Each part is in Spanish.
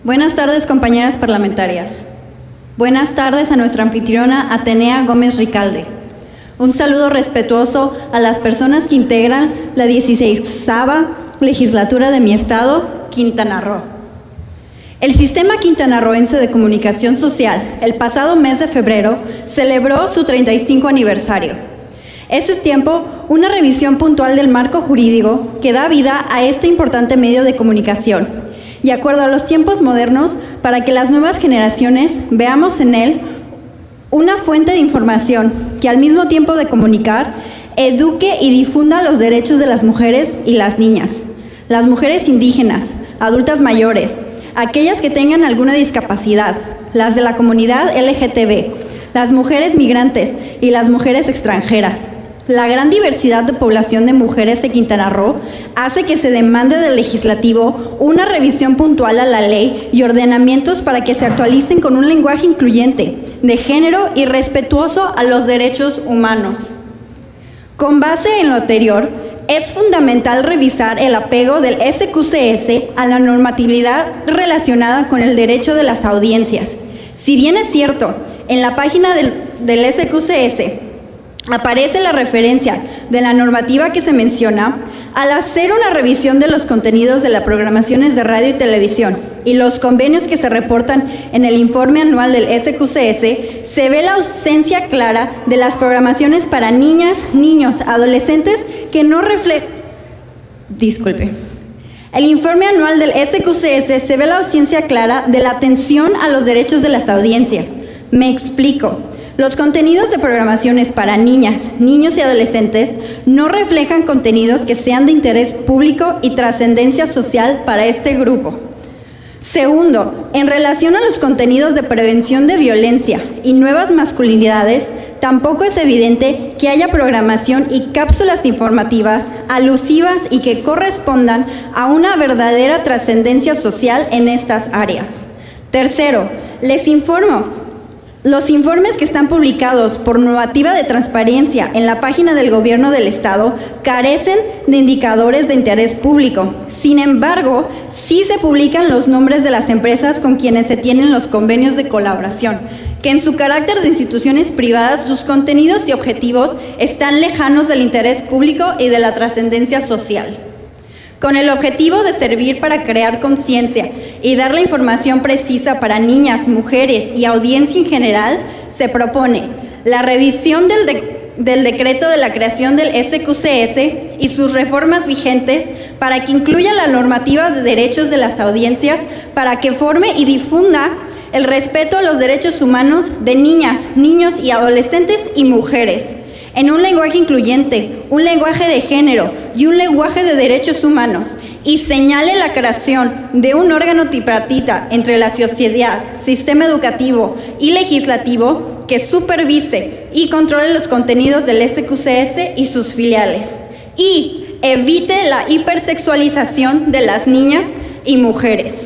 Buenas tardes, compañeras parlamentarias. Buenas tardes a nuestra anfitriona Atenea Gómez Ricalde. Un saludo respetuoso a las personas que integran la 16ª legislatura de mi estado, Quintana Roo. El Sistema Quintanarroense de Comunicación Social, el pasado mes de febrero, celebró su 35 aniversario. Ese tiempo, una revisión puntual del marco jurídico que da vida a este importante medio de comunicación, y acuerdo a los tiempos modernos para que las nuevas generaciones veamos en él una fuente de información que al mismo tiempo de comunicar, eduque y difunda los derechos de las mujeres y las niñas, las mujeres indígenas, adultas mayores, aquellas que tengan alguna discapacidad, las de la comunidad LGTB, las mujeres migrantes y las mujeres extranjeras. La gran diversidad de población de mujeres de Quintana Roo hace que se demande del legislativo una revisión puntual a la ley y ordenamientos para que se actualicen con un lenguaje incluyente, de género y respetuoso a los derechos humanos. Con base en lo anterior, es fundamental revisar el apego del SQCS a la normatividad relacionada con el derecho de las audiencias. Si bien es cierto, en la página del SQCS aparece la referencia de la normativa que se menciona, al hacer una revisión de los contenidos de las programaciones de radio y televisión y los convenios que se reportan en el informe anual del SQCS, se ve la ausencia clara de las programaciones para niñas, niños, adolescentes que no reflejan... El informe anual del SQCS se ve la ausencia clara de la atención a los derechos de las audiencias. Me explico. Los contenidos de programaciones para niñas, niños y adolescentes no reflejan contenidos que sean de interés público y trascendencia social para este grupo. Segundo, en relación a los contenidos de prevención de violencia y nuevas masculinidades, tampoco es evidente que haya programación y cápsulas informativas alusivas y que correspondan a una verdadera trascendencia social en estas áreas. Tercero, les informo. Los informes que están publicados por normativa de transparencia en la página del Gobierno del Estado carecen de indicadores de interés público. Sin embargo, sí se publican los nombres de las empresas con quienes se tienen los convenios de colaboración, que en su carácter de instituciones privadas, sus contenidos y objetivos están lejanos del interés público y de la trascendencia social. Con el objetivo de servir para crear conciencia y dar la información precisa para niñas, mujeres y audiencia en general, se propone la revisión del decreto de la creación del SQCS y sus reformas vigentes para que incluya la normativa de derechos de las audiencias para que forme y difunda el respeto a los derechos humanos de niñas, niños y adolescentes y mujeres, en un lenguaje incluyente, un lenguaje de género y un lenguaje de derechos humanos, y señale la creación de un órgano tripartita entre la sociedad, sistema educativo y legislativo que supervise y controle los contenidos del SQCS y sus filiales, y evite la hipersexualización de las niñas y mujeres.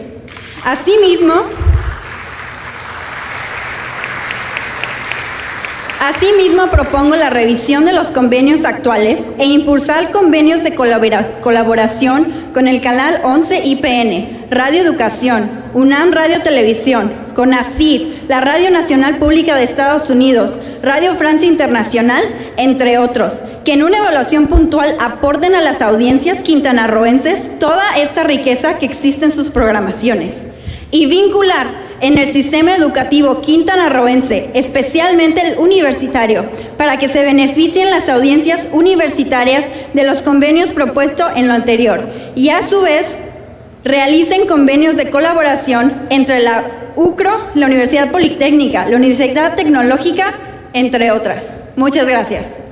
Asimismo, propongo la revisión de los convenios actuales e impulsar convenios de colaboración con el canal 11 IPN, Radio Educación, UNAM Radio Televisión, CONACYT, la Radio Nacional Pública de Estados Unidos, Radio Francia Internacional, entre otros, que en una evaluación puntual aporten a las audiencias quintanarroenses toda esta riqueza que existe en sus programaciones, y vincular en el sistema educativo quintanarroense, especialmente el universitario, para que se beneficien las audiencias universitarias de los convenios propuestos en lo anterior y a su vez realicen convenios de colaboración entre la UCRO, la Universidad Politécnica, la Universidad Tecnológica, entre otras. Muchas gracias.